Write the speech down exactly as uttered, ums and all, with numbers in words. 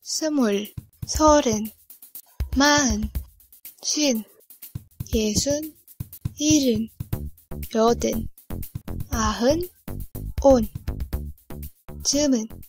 스물, 서른, 마흔, 쉰, 예순, 일흔, 여든, 아흔, 온, 즈문.